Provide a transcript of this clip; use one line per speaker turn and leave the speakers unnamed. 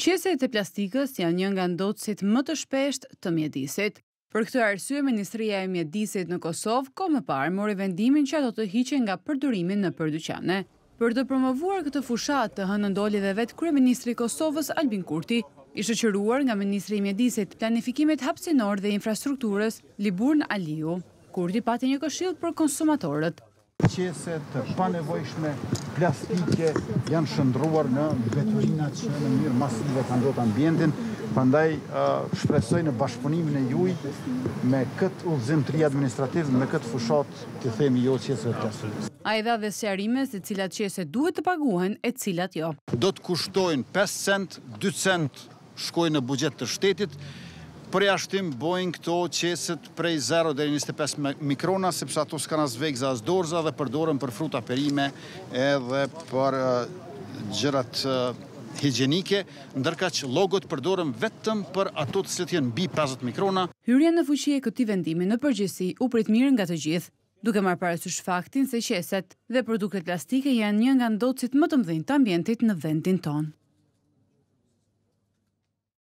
Qeset e plastikës janë një nga ndotësit më të shpesht të mjedisit. Për këtë arsye, Ministria e Mjedisit në Kosovë kohë më parë mori vendimin që ato të hiqen nga përdorimi në dyqane. Për të promovuar këtë fushat të hënën doli dhe vetë kryeministri i Kosovës Albin Kurti, i shoqëruar nga Ministri i Mjedisit, Planifikimit Hapësinor dhe Infrastrukturës Liburn Aliu. Kurti pati një këshill për konsumatorët.
Qeset të panevojshme plastike janë shndruar në veturina që në mënyrë masive kanë ndotë ambientin, prandaj shpresoj në bashkëpunimin e juaj me këtë udhëzim të ri administrativ, me këtë fushat të themi jo qesëve plastikës.
Ai dha dhe sqarime se cilat qese duhet të paguhen e cilat jo.
Do të kushtojnë 5 cent, 2 cent shkojnë në buxhet të shtetit. Përjashtim bojnë këto qeset prej 0 deri 25 mikrona, sepse ato s'kan as vegza as dorza dhe përdoren për fruta perime edhe për gjërat higjienike, ndërkaq logot përdoren vetëm për ato të cilat janë mbi 50 mikrona.
Hyrja në fuqi e këtij vendimi në përgjithësi u prit mirë nga të gjithë, duke marrë parasysh faktin se qeset dhe produktet plastike janë një nga ndotësit më të mëdhenj të ambientit në vendin tonë.